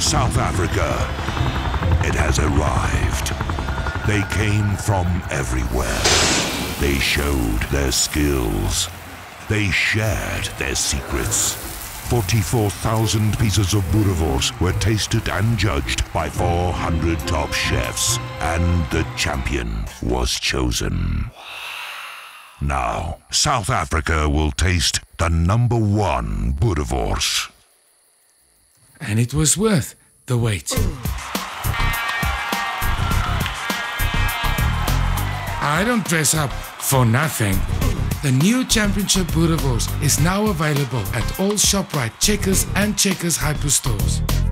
South Africa. It has arrived. They came from everywhere. They showed their skills. They shared their secrets. 44,000 pieces of boerewors were tasted and judged by 400 top chefs, and the champion was chosen. Now, South Africa will taste the #1 boerewors. And it was worth the wait. I don't dress up for nothing. The new Championship Boerewors is now available at all ShopRite, Checkers and Checkers Hyperstores.